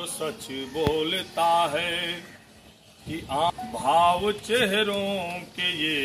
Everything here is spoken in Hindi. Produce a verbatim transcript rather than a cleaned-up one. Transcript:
सच बोलता है कि आ भाव चेहरों के ये